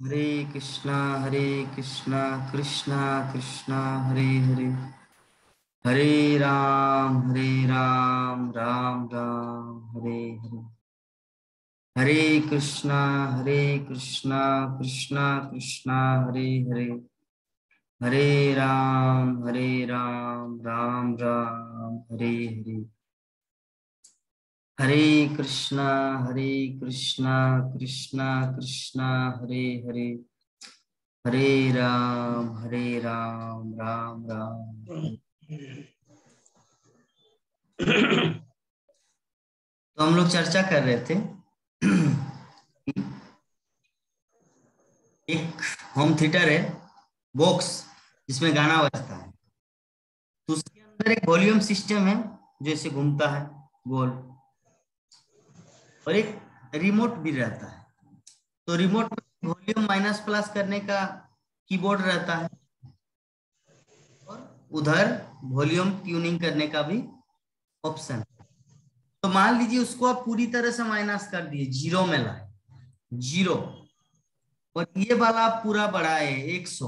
हरे कृष्णा कृष्णा कृष्णा हरे हरे, हरे राम राम राम हरे हरे, हरे कृष्णा कृष्णा कृष्णा हरे हरे, हरे राम राम राम हरे हरे, हरे कृष्णा कृष्णा कृष्णा हरे हरे, हरे राम राम राम हरे। तो हम लोग चर्चा कर रहे थे एक होम थिएटर है, बॉक्स जिसमें गाना बजता है, तो उसके अंदर एक वॉल्यूम सिस्टम है जो ऐसे घूमता है गोल, और एक रिमोट भी रहता है। तो रिमोट में वॉल्यूम माइनस प्लस करने का कीबोर्ड रहता है, और उधर वॉल्यूम ट्यूनिंग करने का भी ऑप्शन। तो मान लीजिए उसको आप पूरी तरह से माइनस कर दिए, जीरो में लाए, जीरो, और ये वाला आप पूरा बढ़ाए 100,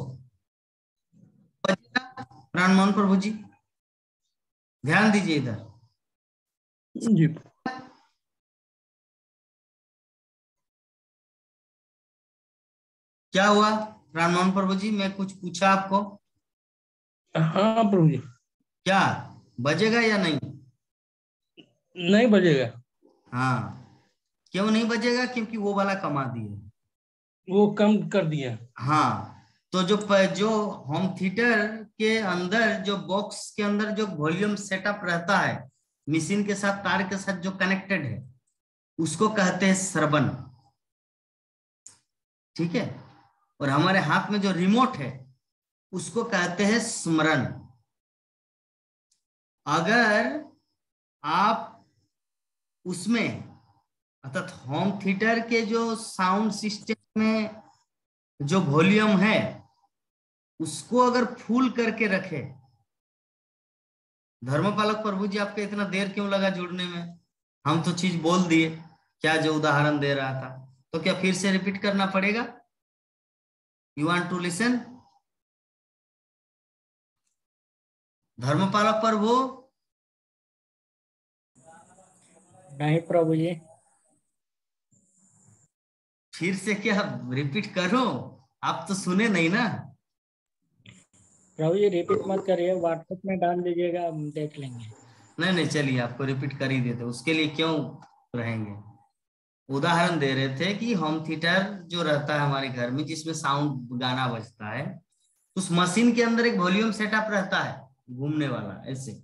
प्राण मोहन प्रभु जी ध्यान दीजिए इधर। जी क्या हुआ प्राण मोहन प्रभु जी, मैं कुछ पूछा आपको, हाँ प्रभु जी। क्या बजेगा या नहीं? नहीं बजेगा। हाँ, क्यों नहीं बजेगा? क्योंकि वो वाला कमा दिए। वो कम कर दिया। हाँ, तो जो होम थिएटर के अंदर, जो बॉक्स के अंदर जो वॉल्यूम सेटअप रहता है, मशीन के साथ तार के साथ जो कनेक्टेड है, उसको कहते हैं श्रवण। ठीक है, और हमारे हाथ में जो रिमोट है उसको कहते हैं स्मरण। अगर आप उसमें, अर्थात होम थिएटर के जो साउंड सिस्टम में जो वॉल्यूम है उसको अगर फुल करके रखे, धर्मपालक प्रभु जी आपका इतना देर क्यों लगा जुड़ने में? हम तो चीज बोल दिए, क्या जो उदाहरण दे रहा था, तो क्या फिर से रिपीट करना पड़ेगा? You want to listen? धर्मपालक प्रभु, नहीं प्रभु जी। फिर से क्या रिपीट करो? आप तो सुने नहीं ना। प्रभु जी रिपीट मत करिए, व्हाट्सएप में डाल दीजिएगा, हम देख लेंगे। नहीं नहीं, चलिए आपको रिपीट कर ही देते, उसके लिए क्यों रहेंगे। उदाहरण दे रहे थे कि होम थिएटर जो रहता है हमारे घर में, जिसमें साउंड गाना बजता है, उस मशीन के अंदर एक वॉल्यूम सेटअप रहता है घूमने वाला ऐसे।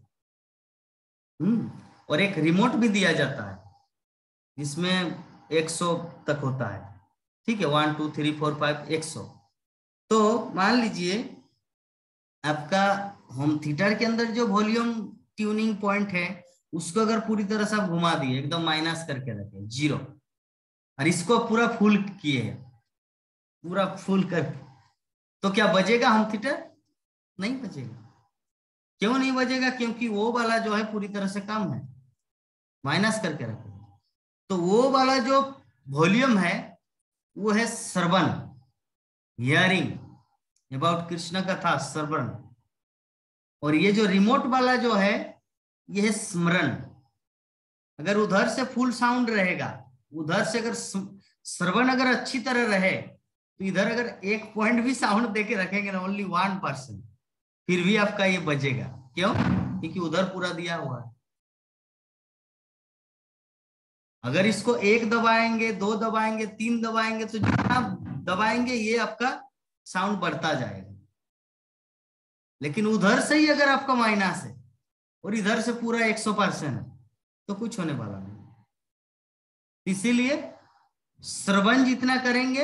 और एक रिमोट भी दिया जाता है जिसमें 100 तक होता है। ठीक है, 1 2 3 4 5 100। तो मान लीजिए आपका होम थिएटर के अंदर जो वॉल्यूम ट्यूनिंग पॉइंट है, उसको अगर पूरी तरह से आप घुमा दिए, एकदम माइनस करके रखे जीरो, और इसको पूरा फुल किए, पूरा फुल कर, तो क्या बजेगा होम थिएटर? नहीं बजेगा। क्यों नहीं बजेगा? क्योंकि वो वाला जो है पूरी तरह से कम है, माइनस करके रखे। तो वो वाला जो वॉल्यूम है वो है श्रवण, हियरिंग अबाउट कृष्ण कथा, श्रवण। और ये जो रिमोट वाला जो है ये है स्मरण। अगर उधर से फुल साउंड रहेगा, उधर से अगर श्रवण अगर अच्छी तरह रहे, तो इधर अगर एक पॉइंट भी साउंड देके रखेंगे ना, ओनली 1%, फिर भी आपका ये बजेगा। क्यों? क्योंकि उधर पूरा दिया हुआ है। अगर इसको एक दबाएंगे, दो दबाएंगे, तीन दबाएंगे, तो जितना आप दबाएंगे ये आपका साउंड बढ़ता जाएगा। लेकिन उधर से ही अगर आपका माइनस है और इधर से पूरा 100% है, तो कुछ होने वाला नहीं। इसीलिए श्रवण जितना करेंगे,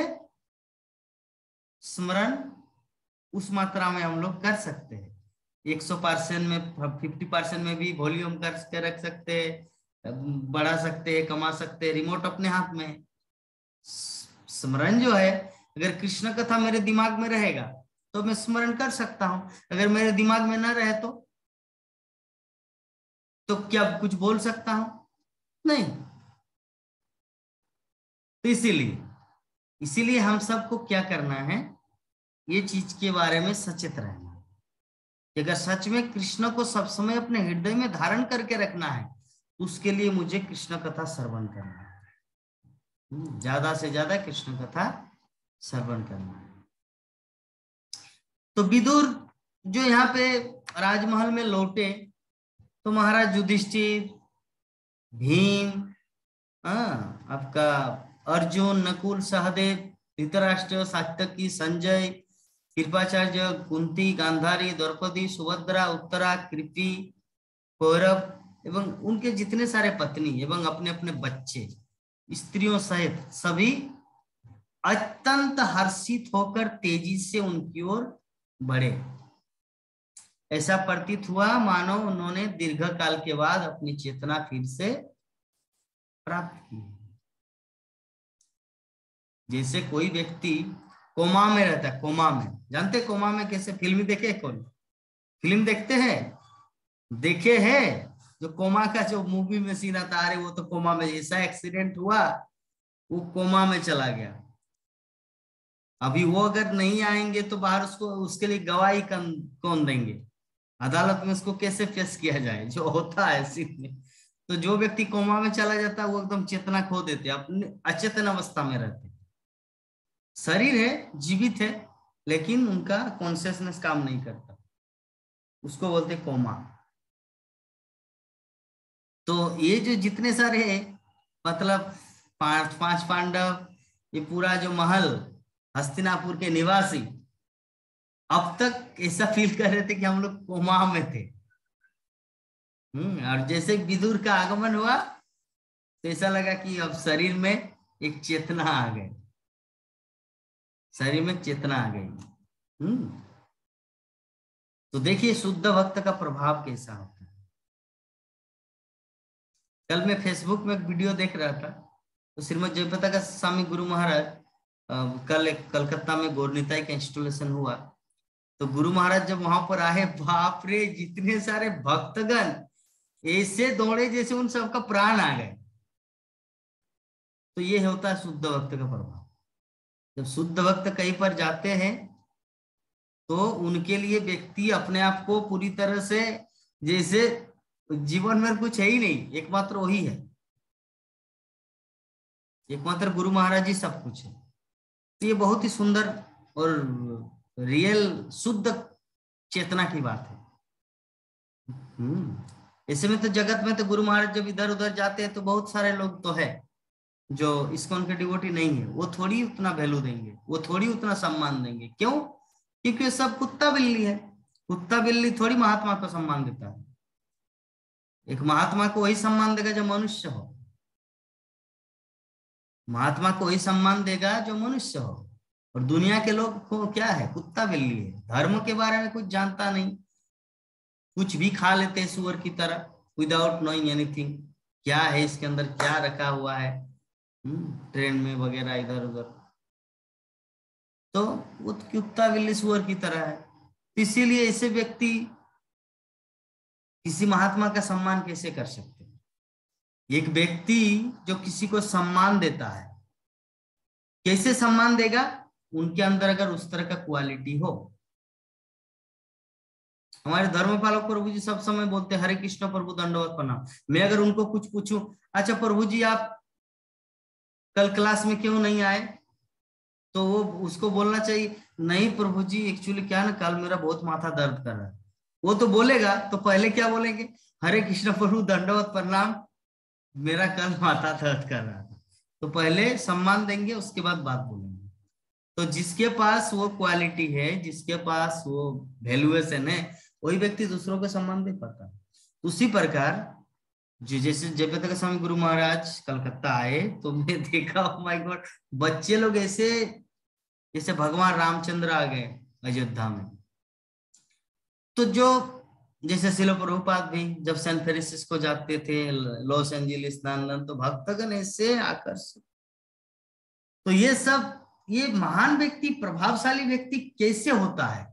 स्मरण उस मात्रा में हम लोग कर सकते हैं। 100% में, 50% में भी वॉल्यूम करके रख सकते हैं, बढ़ा सकते हैं, कमा सकते हैं, रिमोट अपने हाथ में है। स्मरण जो है, अगर कृष्ण कथा मेरे दिमाग में रहेगा तो मैं स्मरण कर सकता हूं, अगर मेरे दिमाग में ना रहे तो क्या कुछ बोल सकता हूं? नहीं। तो इसीलिए इसीलिए हम सबको क्या करना है, ये चीज के बारे में सचेत रहना है कि अगर सच में कृष्ण को सब समय अपने हृदय में धारण करके रखना है, उसके लिए मुझे कृष्ण कथा श्रवण करना है, ज्यादा से ज्यादा कृष्ण कथा श्रवण करना है। तो विदुर जो यहाँ पे राजमहल में लौटे, तो महाराज युधिष्ठिर, भीम, आपका अर्जुन, नकुल, सहदेव, धृतराष्ट्र, सात्यकी, संजय, कृपाचार्य, कुंती, गांधारी, द्रौपदी, सुभद्रा, उत्तरा, कृपि, कौरव एवं उनके जितने सारे पत्नी एवं अपने अपने बच्चे, स्त्रियों सहित सभी अत्यंत हर्षित होकर तेजी से उनकी ओर बढ़े। ऐसा प्रतीत हुआ मानो उन्होंने दीर्घ काल के बाद अपनी चेतना फिर से प्राप्त की। जैसे कोई व्यक्ति कोमा में रहता है, कोमा में, जानते कोमा में कैसे, फिल्म देखे, कौन फिल्म देखते हैं, देखे हैं, जो कोमा का जो मूवी में सीन आता है, वो तो कोमा में, ऐसा एक्सीडेंट हुआ वो कोमा में चला गया। अभी वो अगर नहीं आएंगे तो बाहर उसको, उसके लिए गवाही कौन देंगे, अदालत में उसको कैसे पेश किया जाए, जो होता है सीन में। तो जो व्यक्ति कोमा में चला जाता है वो एकदम चेतना खो देते, अपने अचेतन अवस्था में रहते, शरीर है, जीवित है, लेकिन उनका कॉन्शियसनेस काम नहीं करता, उसको बोलते कोमा। तो ये जो जितने सारे मतलब पांच पांडव, ये पूरा जो महल, हस्तिनापुर के निवासी अब तक ऐसा फील कर रहे थे कि हम लोग कोमा में थे। और जैसे विदुर का आगमन हुआ तो ऐसा लगा कि अब शरीर में एक चेतना आ गई, शरीर में चेतना आ गई। तो देखिए शुद्ध भक्त का प्रभाव कैसा होता है। कल मैं फेसबुक में एक वीडियो देख रहा था, तो श्रीमद जयप्रकाश स्वामी गुरु महाराज, कल एक कलकत्ता में गौरनीताई का इंस्टॉलेशन हुआ, तो गुरु महाराज जब वहां पर आए, बाप रे, जितने सारे भक्तगण ऐसे दौड़े जैसे उन सबका प्राण आ गए। तो ये होता है शुद्ध भक्त का प्रभाव। जब शुद्ध भक्त कहीं पर जाते हैं तो उनके लिए व्यक्ति अपने आप को पूरी तरह से, जैसे जीवन में कुछ है ही नहीं, एकमात्र वही है, एकमात्र गुरु महाराज ही सब कुछ है। तो ये बहुत ही सुंदर और रियल शुद्ध चेतना की बात है। ऐसे में तो जगत में तो गुरु महाराज जब इधर उधर जाते हैं तो बहुत सारे लोग तो है जो इस्कॉन के डिवोटी नहीं है, वो थोड़ी उतना वैल्यू देंगे, वो थोड़ी उतना सम्मान देंगे। क्यों? क्योंकि ये सब कुत्ता बिल्ली है, कुत्ता बिल्ली थोड़ी महात्मा को सम्मान देता है। एक महात्मा को वही सम्मान देगा जो मनुष्य हो, महात्मा को वही सम्मान देगा जो मनुष्य हो। और दुनिया के लोग को क्या है, कुत्ता बिल्ली है, धर्म के बारे में कुछ जानता नहीं, कुछ भी खा लेते हैं सुअर की तरह, विदाउट नोइंग एनीथिंग, क्या है इसके अंदर, क्या रखा हुआ है ट्रेन में वगैरह इधर उधर। तो वो कुत्ता बिल्ली सुअर की तरह है। इसीलिए ऐसे व्यक्ति किसी महात्मा का सम्मान कैसे कर सकते हैं? एक व्यक्ति जो किसी को सम्मान देता है, कैसे सम्मान देगा? उनके अंदर अगर उस तरह का क्वालिटी हो। हमारे धर्मपालक प्रभु जी सब समय बोलते हरे कृष्ण प्रभु दंडवत प्रणाम। मैं अगर उनको कुछ पूछूं, अच्छा प्रभु जी आप कल क्लास में क्यों नहीं आए, तो वो उसको बोलना चाहिए नहीं प्रभु जी एक्चुअली क्या ना, कल मेरा बहुत माथा दर्द कर रहा है। वो तो बोलेगा, तो पहले क्या बोलेंगे, हरे कृष्ण प्रभु दंडवत प्रणाम, मेरा कल माथा दर्द कर रहा था। तो पहले सम्मान देंगे, उसके बाद बात बोलेंगे। तो जिसके पास वो क्वालिटी है, जिसके पास वो वैल्यूएशन है, वही व्यक्ति दूसरों को सम्मान दे पाता है। उसी प्रकार जैसे जयप्रकाश स्वामी गुरु महाराज कलकत्ता आए तो मैं देखा, ओ माय गॉड, बच्चे लोग ऐसे जैसे भगवान रामचंद्र आ गए अयोध्या में। तो जो जैसे शिल प्रभुपाद भी जब सैन फ्रांसिस्को जाते थे, लॉस एंजलिस, लंदन, तो भक्तगण ऐसे आकर्षित। तो ये सब, ये महान व्यक्ति, प्रभावशाली व्यक्ति कैसे होता है?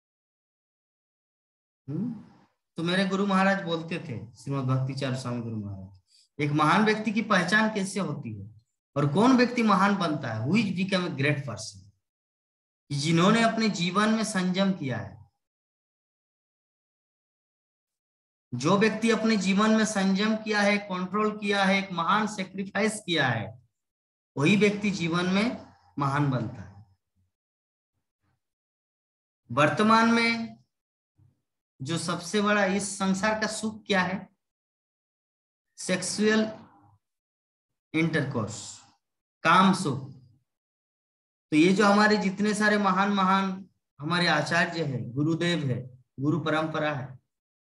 तो मेरे गुरु महाराज बोलते थे, श्रीमद भक्तिचार्य स्वामी गुरु महाराज, एक महान व्यक्ति की पहचान कैसे होती है? और कौन व्यक्ति महान बनता है? Who is become a great person? जिन्होंने अपने जीवन में संयम किया है। जो व्यक्ति अपने जीवन में संयम किया है, कंट्रोल किया है, एक महान सेक्रीफाइस किया है, वही व्यक्ति जीवन में महान बनता है। वर्तमान में जो सबसे बड़ा इस संसार का सुख क्या है? सेक्सुअल इंटरकोर्स, काम सुख। तो ये जो हमारे जितने सारे महान महान हमारे आचार्य है, गुरुदेव है, गुरु परंपरा है,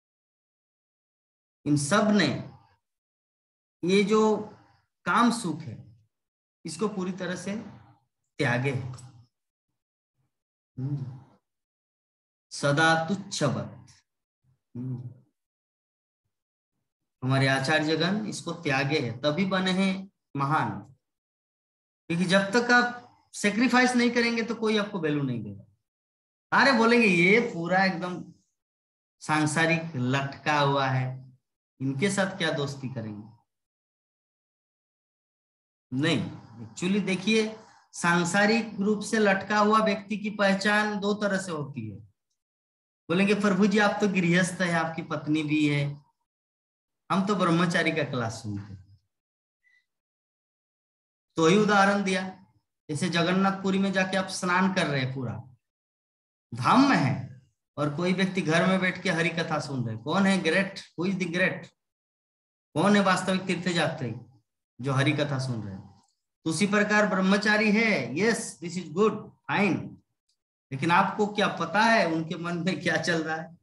इन सब ने ये जो काम सुख है इसको पूरी तरह से त्यागे है। सदा तुच्छवत। हमारे आचार्यगण इसको त्यागे है, तभी बने हैं महान। क्योंकि जब तक आप सेक्रीफाइस नहीं करेंगे तो कोई आपको वैल्यू नहीं देगा। अरे बोलेंगे ये पूरा एकदम सांसारिक लटका हुआ है, इनके साथ क्या दोस्ती करेंगे? नहीं, एक्चुअली देखिए, सांसारिक रूप से लटका हुआ व्यक्ति की पहचान दो तरह से होती है। बोलेंगे प्रभु जी आप तो गृहस्थ है, आपकी पत्नी भी है, हम तो ब्रह्मचारी का क्लास सुनते। तो ही उदाहरण दिया, जैसे जगन्नाथपुरी में जाके आप स्नान कर रहे हैं, पूरा धाम में है, और कोई व्यक्ति घर में बैठ के हरि कथा सुन रहे। कौन है great? Who is the great? कौन है वास्तविक तीर्थयात्री? जो हरि कथा सुन रहे हैं। तो उसी प्रकार ब्रह्मचारी है, yes this is good fine, लेकिन आपको क्या पता है उनके मन में क्या चल रहा है?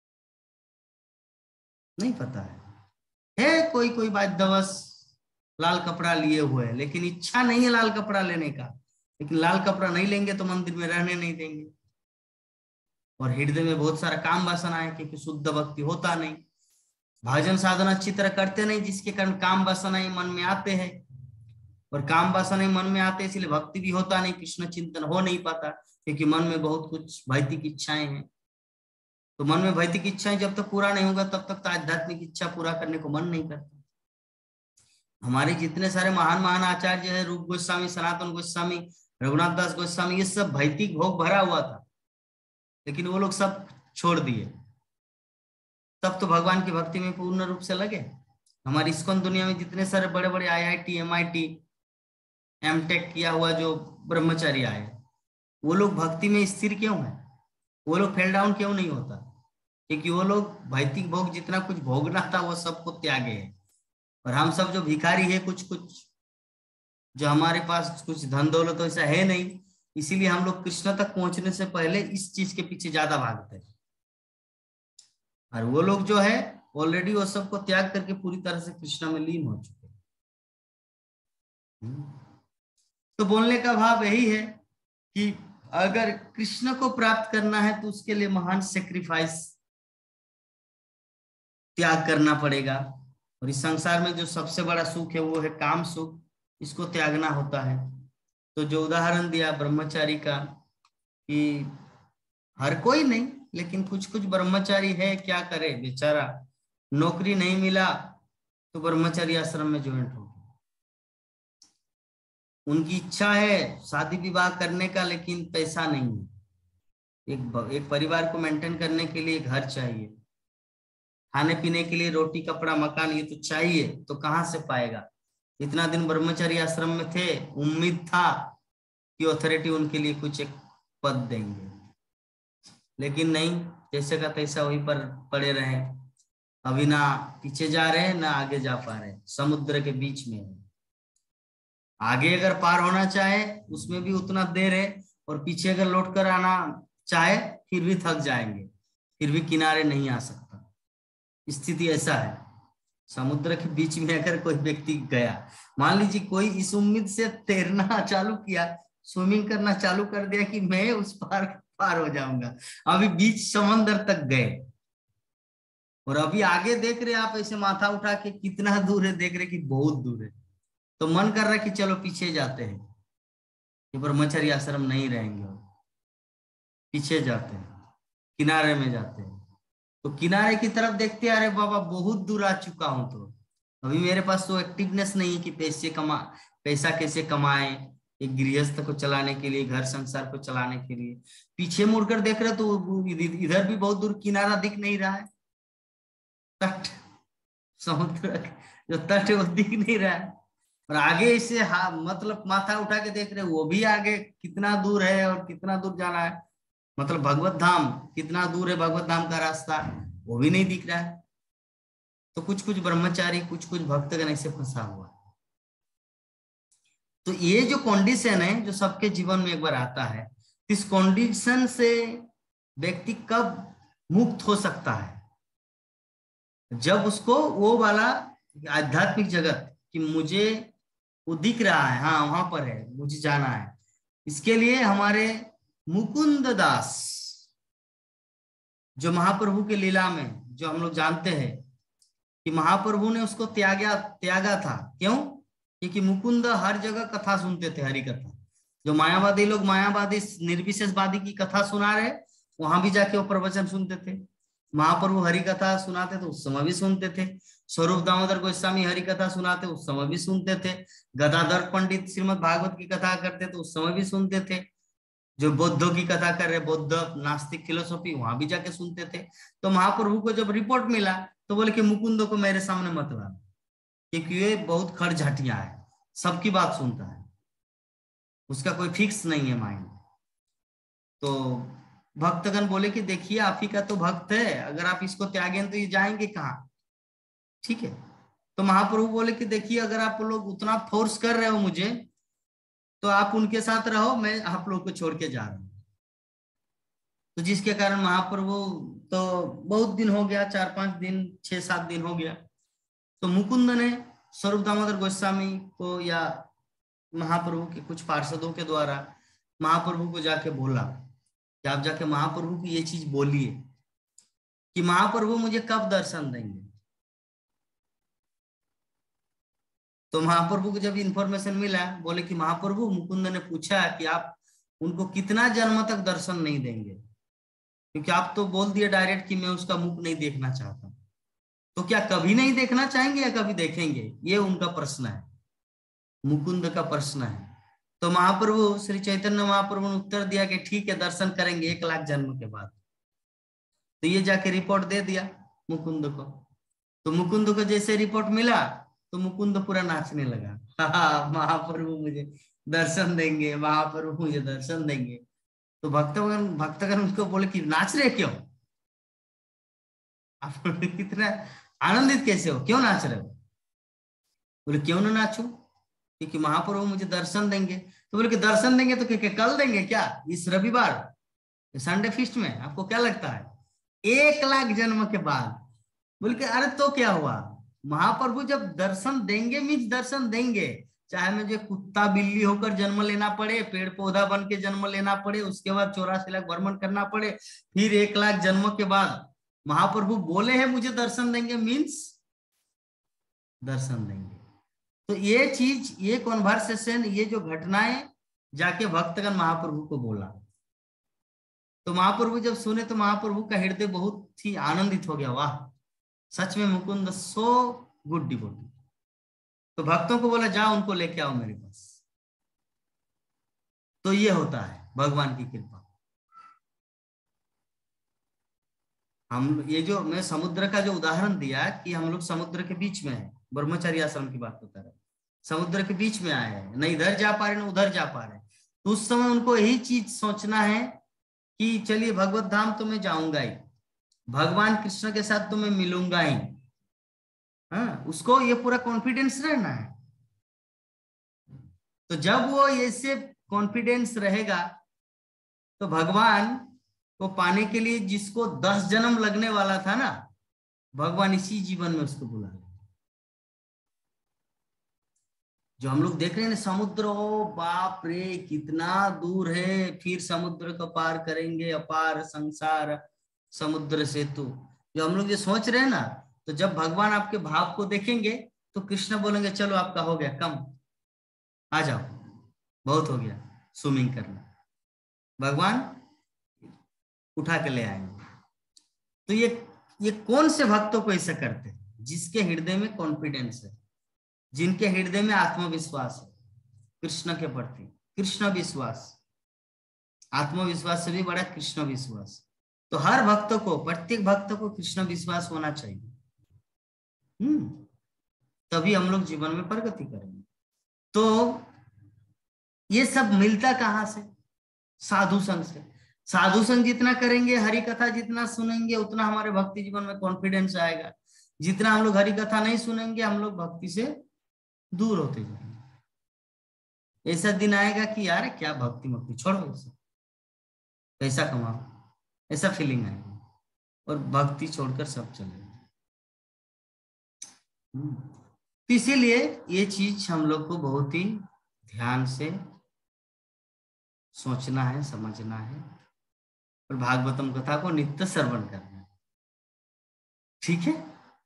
नहीं पता है कोई कोई बाध्यवश लाल कपड़ा लिए हुए है, लेकिन इच्छा नहीं है लाल कपड़ा लेने का, लेकिन लाल कपड़ा नहीं लेंगे तो मंदिर में रहने नहीं देंगे। और हृदय में बहुत सारा काम वासना है, क्योंकि शुद्ध भक्ति होता नहीं, भजन साधना अच्छी तरह करते नहीं, जिसके कारण काम वासना ही मन में आते हैं, और काम वासना ही मन में आते हैं, इसलिए भक्ति भी होता नहीं, कृष्ण चिंतन हो नहीं पाता, क्योंकि मन में बहुत कुछ भौतिक इच्छाएं हैं। तो मन में भौतिक इच्छाएं जब तक पूरा नहीं होगा तब तक तो आध्यात्मिक इच्छा पूरा करने को मन नहीं करता। हमारे जितने सारे महान महान आचार्य हैं, रूप गोस्वामी, सनातन गोस्वामी, रघुनाथ दास गोस्वामी, ये सब भौतिक भोग भरा हुआ था, लेकिन वो लोग सब छोड़ दिए, तब तो भगवान की भक्ति में पूर्ण रूप से लगे। हमारी इस्कॉन दुनिया में जितने सारे बड़े बड़े IIT, MIT, MTech किया हुआ जो ब्रह्मचारी आए, वो लोग भक्ति में स्थिर क्यों है? वो लोग फेल डाउन क्यों नहीं होता? क्योंकि वो लोग भौतिक भोग जितना कुछ भोगना था वो सबको त्यागे है। और हम सब जो भिखारी है, कुछ कुछ जो हमारे पास कुछ धन दौलत तो ऐसा है नहीं, इसीलिए हम लोग कृष्ण तक पहुंचने से पहले इस चीज के पीछे ज्यादा भागते हैं। और वो लोग जो है ऑलरेडी वो सबको त्याग करके पूरी तरह से कृष्ण में लीन हो चुके हैं। तो बोलने का भाव यही है कि अगर कृष्ण को प्राप्त करना है तो उसके लिए महान सेक्रीफाइस, त्याग करना पड़ेगा। और इस संसार में जो सबसे बड़ा सुख है वो है काम सुख, इसको त्यागना होता है। तो जो उदाहरण दिया ब्रह्मचारी का, कि हर कोई नहीं लेकिन कुछ कुछ ब्रह्मचारी है, क्या करे बेचारा, नौकरी नहीं मिला तो ब्रह्मचारी आश्रम में ज्वाइन हो गया। उनकी इच्छा है शादी विवाह करने का, लेकिन पैसा नहीं है। एक परिवार को मेंटेन करने के लिए घर चाहिए, खाने पीने के लिए रोटी कपड़ा मकान ये तो चाहिए, तो कहाँ से पाएगा? इतना दिन ब्रह्मचारी आश्रम में थे, उम्मीद था कि अथॉरिटी उनके लिए कुछ एक पद देंगे, लेकिन नहीं, जैसे का तैसा वहीं पर पड़े रहे। अभी ना पीछे जा रहे हैं ना आगे जा पा रहे, समुद्र के बीच में है। आगे अगर पार होना चाहे उसमें भी उतना देर है, और पीछे अगर लौट कर आना चाहे फिर भी थक जाएंगे, फिर भी किनारे नहीं आ सकता। स्थिति ऐसा है। समुद्र के बीच में अगर कोई व्यक्ति गया, मान लीजिए कोई इस उम्मीद से तैरना चालू किया, स्विमिंग करना चालू कर दिया कि मैं उस पार हो जाऊंगा, अभी बीच समंदर तक गए, और अभी आगे देख रहे आप ऐसे माथा उठा के कितना दूर है, देख रहे कि बहुत दूर है, तो मन कर रहा है कि चलो पीछे जाते हैं, ये ब्रह्मचर्य आश्रम नहीं रहेंगे, पीछे जाते हैं, किनारे में जाते हैं। तो किनारे की तरफ देखते, अरे बाबा बहुत दूर आ चुका हूं, तो अभी मेरे पास तो एक्टिवनेस नहीं है कि पैसे पैसा कैसे कमाए, एक गृहस्थ को चलाने के लिए, घर संसार को चलाने के लिए। पीछे मुड़कर देख रहे तो इधर भी बहुत दूर किनारा दिख नहीं रहा है, तट, समुद्र जो तट है वो दिख नहीं रहा है। और आगे इसे मतलब माथा उठा के देख रहे वो भी आगे कितना दूर है और कितना दूर जाना है, मतलब भगवत धाम कितना दूर है, भगवत धाम का रास्ता वो भी नहीं दिख रहा है। तो कुछ कुछ ब्रह्मचारी, कुछ कुछ भक्तगण ऐसे फंसा हुआ है। तो ये जो कंडीशन है जो सबके जीवन में एक बार आता है, इस कंडीशन से व्यक्ति कब मुक्त हो सकता है? जब उसको वो वाला आध्यात्मिक जगत कि मुझे वो दिख रहा है, हाँ वहां पर है, मुझे जाना है। इसके लिए हमारे मुकुंद दास जो महाप्रभु के लीला में जो हम लोग जानते हैं कि महाप्रभु ने उसको त्यागा था। क्यों? क्योंकि मुकुंद हर जगह कथा सुनते थे, हरि कथा। जो मायावादी लोग मायावादी निर्विशेषवादी की कथा सुना रहे, वहां भी जाके वो प्रवचन सुनते थे। महाप्रभु हरि कथा सुनाते तो उस समय भी सुनते थे। स्वरूप दामोदर गोस्वामी हरि कथा सुनाते उस समय भी सुनते थे। गदाधर पंडित श्रीमद् भागवत की कथा करते तो उस समय भी सुनते थे। जो बौद्धों की कथा कर रहे, बौद्ध नास्तिक फिलोसॉफी, वहां भी जाके सुनते थे। तो महाप्रभु को जब रिपोर्ट मिला तो बोले कि मुकुंदो को मेरे सामने मत लाना, क्योंकि ये बहुत खड़झाटिया है, सबकी बात सुनता है, उसका कोई फिक्स नहीं है माइंड। तो भक्तगण बोले कि देखिए आप ही का तो भक्त है, अगर आप इसको त्यागें तो ये जाएंगे कहाँ? ठीक है। तो महाप्रभु बोले कि देखिए अगर आप लोग उतना फोर्स कर रहे हो मुझे, तो आप उनके साथ रहो, मैं आप लोग को छोड़ के जा रहा हूं। तो जिसके कारण महाप्रभु तो बहुत दिन हो गया, 4-5 दिन 6-7 दिन हो गया। तो मुकुंद ने स्वरूप दामोदर गोस्वामी को या महाप्रभु के कुछ पार्षदों के द्वारा महाप्रभु को जाके बोला कि आप जाके महाप्रभु को ये चीज बोलिए कि महाप्रभु मुझे कब दर्शन देंगे। तो महाप्रभु को जब इन्फॉर्मेशन मिला, बोले कि महाप्रभु मुकुंद ने पूछा कि आप उनको कितना जन्म तक दर्शन नहीं देंगे, क्योंकि आप तो बोल दिए डायरेक्ट कि मैं उसका मुख नहीं देखना चाहता। तो क्या कभी नहीं देखना चाहेंगे या कभी देखेंगे? ये उनका प्रश्न है, मुकुंद का प्रश्न है। तो महाप्रभु श्री चैतन्य महाप्रभु ने उत्तर दिया कि ठीक है, दर्शन करेंगे 1 लाख जन्म के बाद। तो ये जाके रिपोर्ट दे दिया मुकुंद को। तो मुकुंद को जैसे रिपोर्ट मिला तो मुकुंद पूरा नाचने लगा, महाप्रभु मुझे दर्शन देंगे, महाप्रभु मुझे दर्शन देंगे। तो भक्तगण उसको बोले कि नाच रहे क्यों? आप कितना आनंदित कैसे हो, क्यों नाच रहे हो? बोले क्यों ना नाचूं, क्योंकि महाप्रभु मुझे दर्शन देंगे। तो बोले कि दर्शन देंगे तो क्या कल देंगे क्या, इस रविवार संडे फीस्ट में? आपको क्या लगता है 1 लाख जन्म के बाद? बोले कि अरे तो क्या हुआ, महाप्रभु जब दर्शन देंगे मीन्स दर्शन देंगे, चाहे मुझे कुत्ता बिल्ली होकर जन्म लेना पड़े, पेड़ पौधा बन के जन्म लेना पड़े, उसके बाद 84 लाख भ्रमण करना पड़े, फिर 1 लाख जन्म के बाद महाप्रभु बोले हैं मुझे दर्शन देंगे मीन्स दर्शन देंगे। तो ये चीज, ये कॉन्वर्सेशन, ये जो घटनाएं जाके भक्तगण महाप्रभु को बोला। तो महाप्रभु जब सुने तो महाप्रभु का हृदय बहुत ही आनंदित हो गया, वाह सच में मुकुंद सो गुड डिवोटी। तो भक्तों को बोला जाओ उनको लेके आओ मेरे पास। तो ये होता है भगवान की कृपा। हम ये जो मैं समुद्र का जो उदाहरण दिया कि हम लोग समुद्र के बीच में है, ब्रह्मचर्य आश्रम की बात बता रहे, समुद्र के बीच में आए हैं, न इधर जा पा रहे न उधर जा पा रहे। तो उस समय उनको यही चीज सोचना है कि चलिए भगवत धाम तो मैं जाऊंगा ही, भगवान कृष्ण के साथ तो मैं मिलूंगा ही। हाँ, उसको ये पूरा कॉन्फिडेंस रहना है। तो जब वो ऐसे कॉन्फिडेंस रहेगा तो भगवान को पाने के लिए जिसको 10 जन्म लगने वाला था ना, भगवान इसी जीवन में उसको बुला रहे। जो हम लोग देख रहे हैं ना समुद्र, ओ बाप रे कितना दूर है, फिर समुद्र को पार करेंगे, अपार संसार समुद्र सेतु, जो हम लोग जो सोच रहे हैं ना, तो जब भगवान आपके भाव को देखेंगे तो कृष्ण बोलेंगे चलो आपका हो गया, कम आ जाओ, बहुत हो गया स्विमिंग करना, भगवान उठा के ले आएंगे। तो ये कौन से भक्तों को ऐसा करते हैं? जिसके हृदय में कॉन्फिडेंस है, जिनके हृदय में आत्मविश्वास है, कृष्ण के प्रति, कृष्ण विश्वास, आत्मविश्वास से भी बड़ा कृष्ण विश्वास। तो हर भक्त को, प्रत्येक भक्त को कृष्ण विश्वास होना चाहिए। तभी हम लोग जीवन में प्रगति करेंगे। तो ये सब मिलता कहाँ से? साधु संघ से। साधु संघ जितना करेंगे, हरि कथा जितना सुनेंगे, उतना हमारे भक्ति जीवन में कॉन्फिडेंस आएगा। जितना हम लोग हरि कथा नहीं सुनेंगे, हम लोग भक्ति से दूर होते जाएंगे। ऐसा दिन आएगा कि यार क्या भक्ति मक्ति, छोड़ो ऐसा, पैसा कमाओ, ऐसा फीलिंग आएगा और भक्ति छोड़कर सब चलेगा। तो इसीलिए ये चीज हम लोग को बहुत ही ध्यान से सोचना है, समझना है और भागवतम कथा को नित्य श्रवण करना है। ठीक है।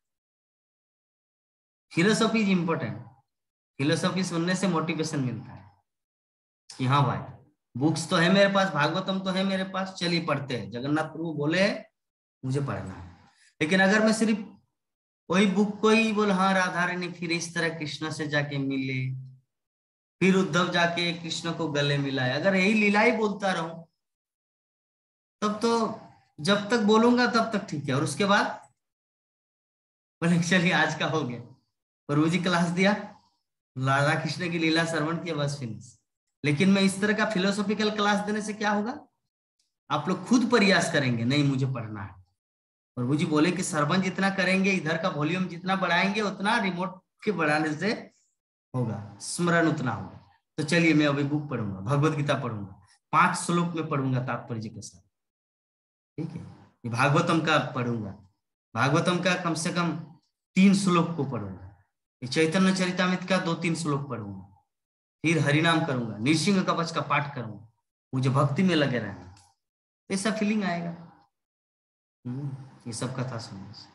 Philosophy is important. फिलोसॉफी सुनने से मोटिवेशन मिलता है कि हाँ भाई, बुक्स तो है मेरे पास, भागवतम तो है मेरे पास, चलिए पढ़ते हैं, जगन्नाथ प्रभु बोले हैं मुझे पढ़ना है। लेकिन अगर मैं सिर्फ वही बुक को ही बोल, हाँ राधा रानी फिर इस तरह कृष्ण से जाके मिले, फिर उद्धव जाके कृष्ण को गले मिलाए, अगर यही लीला ही बोलता रहूं, तब तो जब तक बोलूंगा तब तक ठीक है, और उसके बाद बोले चलिए आज का हो गया, प्रभु जी क्लास दिया, राधा कृष्ण की लीला श्रवण किया, बस फिनिश। लेकिन मैं इस तरह का फिलोसॉफिकल क्लास देने से क्या होगा? आप लोग खुद प्रयास करेंगे, नहीं मुझे पढ़ना है। प्रभु जी बोले कि श्रवण जितना करेंगे, इधर का वॉल्यूम जितना बढ़ाएंगे, उतना रिमोट के बढ़ाने से होगा, स्मरण उतना होगा। तो चलिए मैं अभी बुक पढ़ूंगा, भगवत गीता पढ़ूंगा, 5 श्लोक में पढ़ूंगा तात्पर्य जी के साथ। ठीक है। ये भागवतम का पढ़ूंगा, भागवतम का कम से कम 3 श्लोक को पढ़ूंगा, ये चैतन्य चरितामृत का 2-3 श्लोक पढ़ूंगा, फिर हरिनाम करूंगा, नृसिंह कवच का पाठ करूंगा, मुझे भक्ति में लगे रहना, ऐसा फीलिंग आएगा ये सब कथा सुनने से।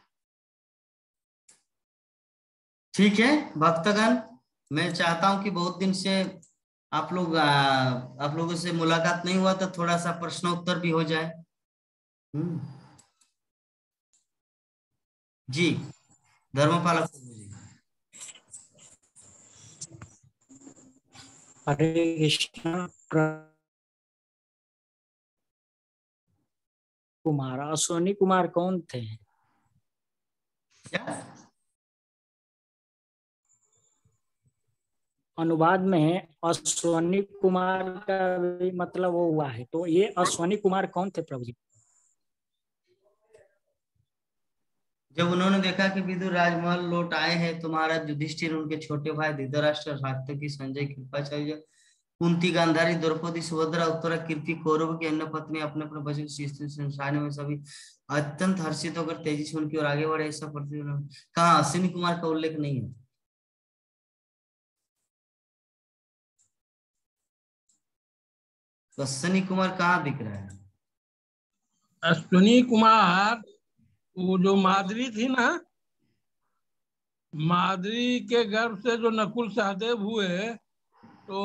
ठीक है भक्तगण, मैं चाहता हूं कि बहुत दिन से आप लोगों से मुलाकात नहीं हुआ, तो थोड़ा सा प्रश्न उत्तर भी हो जाए। जी धर्मपालक जी। हरे कृष्ण। कुमार, अश्वनी कुमार कौन थे? क्या अनुवाद में है अश्वनी कुमार का भी मतलब वो हुआ है, तो ये अश्वनी कुमार कौन थे प्रभु जी? जब उन्होंने देखा कि विदुर राजमहल लौट आए हैं, तो महाराज युधिष्ठिर, उनके छोटे भाई धृतराष्ट्र, सात्यकी, संजय, कृपाचार्य, कुंती, गांधारी, द्रौपदी, सुभद्रा, उत्तरा, कीर्ति, कौरव की अन्य पत्नी, अपने अपने बच्चों की संसार में सभी अत्यंत हर्षित होकर तेजी से उनकी ओर आगे बढ़े। ऐसा प्रतिदिन कहा अश्विनी कुमार का उल्लेख नहीं है। तो अश्विनी कुमार कहाँ दिख रहा है? अश्विनी कुमार वो जो माधुरी थी ना, माधुरी के गर्भ से जो नकुल सहदेव हुए, तो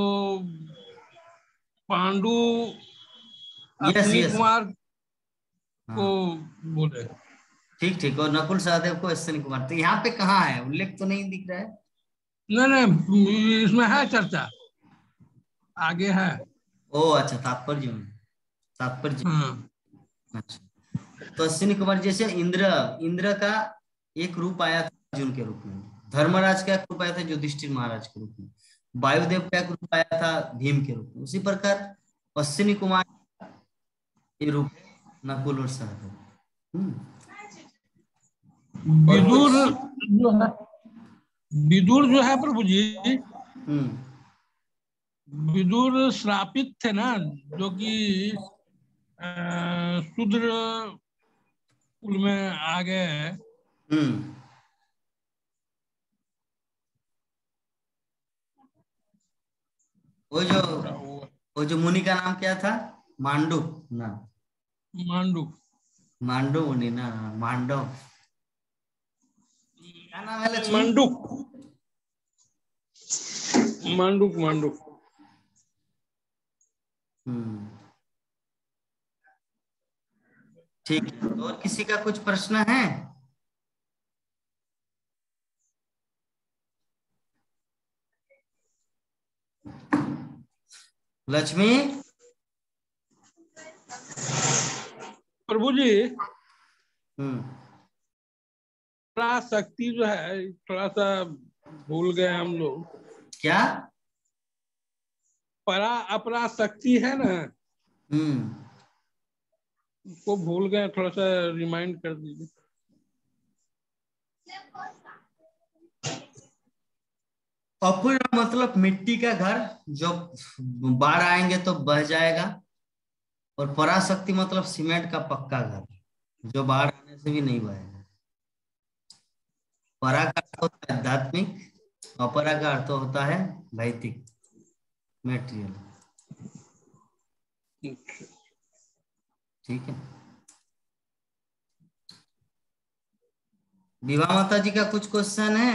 पांडु यस अश्विनी यस। कुमार को हाँ बोले। ठीक ठीक, और नकुल सहदेव को अश्विनी कुमार, तो यहाँ पे कहाँ है? उल्लेख तो नहीं दिख रहा है। नहीं नहीं, इसमें है चर्चा, आगे है। ओ अच्छा, तात्पर्य में, तात्पर्य। हाँ अच्छा, तो अश्विनी कुमार जैसे इंद्र, इंद्र का एक रूप आया था अर्जुन के रूप में, धर्मराज का एक रूप आया था युधिष्ठिर महाराज के रूप में, वायुदेव का एक रूप आया था भीम के रूप में, उसी प्रकार अश्विनी कुमार ये रूप नकुल और सहदेव। और विदुर कुछ जो है, विदुर जो है प्रभु जी, विदुर श्रापित थे ना, जो कि शूद्र कुल में आ गए। वो जो वो जो मुनि का नाम क्या था? मांडू ना, मांडू, मांडू मुनि ना, मांडव, क्या नाम है लक्ष्मी? मांडुक, मांडुक, मांडुक। ठीक है, तो और किसी का कुछ प्रश्न है? लक्ष्मी। प्रभु जी, हम्म। पराशक्ति जो है थोड़ा सा भूल गए हम लोग। क्या? परा अपरा शक्ति है ना, हम्म। उसको भूल गए, थोड़ा सा रिमाइंड कर दीजिए। अपुरा मतलब मिट्टी का घर, जो बाढ़ आएंगे तो बह जाएगा। और पराशक्ति मतलब सीमेंट का पक्का घर, जो बाढ़ आने से भी नहीं बहेगा। परा का अर्थ होता है आध्यात्मिक, अपरा का अर्थ होता है भौतिक, मेटेरियल। ठीक है। विभा माता जी का कुछ क्वेश्चन है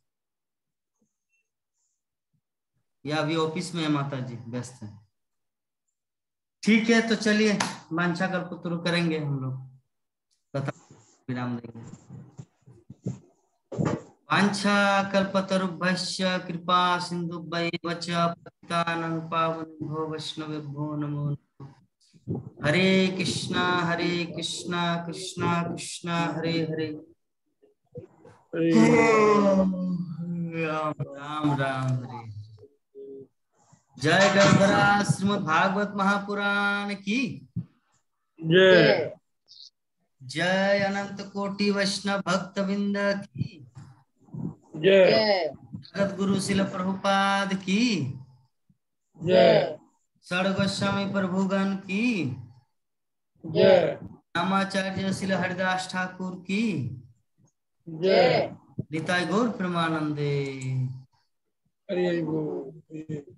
या अभी ऑफिस में है माता जी, व्यस्त है? ठीक है, तो चलिए वांछा कल्पतरु करेंगे हम लोग, तथा विराम देंगे। वांछा कल्पतरुभ्यश्च कृपा सिन्धुभ्यैव च पतितानां पावनेभ्यो वैष्णवेभ्यो नमो नमः। हरे कृष्णा कृष्णा कृष्णा हरे हरे, राम राम राम हरे। जय गंधरा श्रीमद् भागवत महापुराण की जय। जय। अनंत कोटि वैष्णव भक्त विंद की जय। जगत गुरु शिल प्रभुपाद की जय। षड गोस्वामी प्रभुगण की जय। रामाचार्य शिल हरिदास ठाकुर की जय। निताई गौर प्रेमानंदे। हरि हरि बोल।